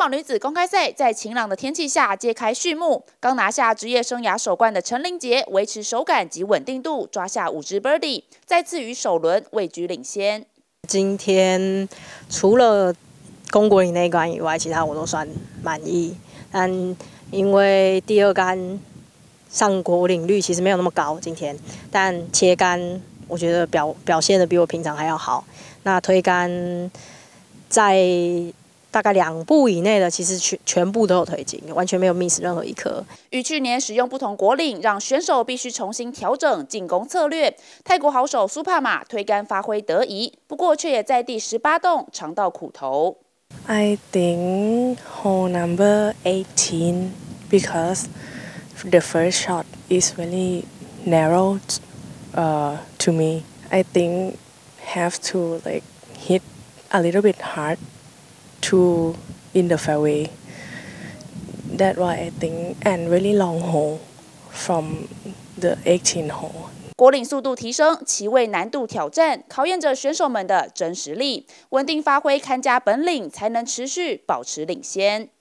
岛女子公开赛在晴朗的天气下揭开序幕，刚拿下职业生涯首冠的陈琳杰维持手感及稳定度，抓下5支 birdie， 再次于首轮位居领先。今天除了龚国林那一杆以外，其他我都算满意，但因为第2杆上果岭率其实没有那么高，今天，但切杆我觉得表现的比我平常还要好。那推杆在大概2步以内的，其实全部都有推进，完全没有 miss 任何一颗。与去年使用不同果岭，让选手必须重新调整进攻策略。泰国好手苏帕玛推杆发挥得宜，不过却也在第18洞尝到苦头。 I think hole number 18 because the first shot is really narrow to me. I think have to like hit a little bit hard to in the fairway. That's why I think and really long hole from the 18 hole. 果岭速度提升，其位难度挑战，考验着选手们的真实力。稳定发挥看家本领，才能持续保持领先。